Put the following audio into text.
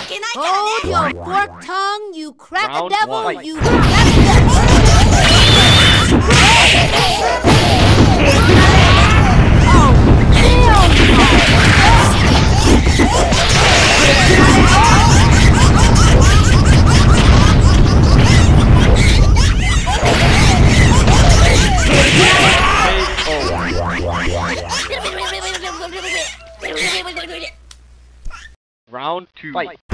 Hold your forked tongue, you crack-a-devil, Round you crack-a-devil! Oh, hell Round 2. Fight.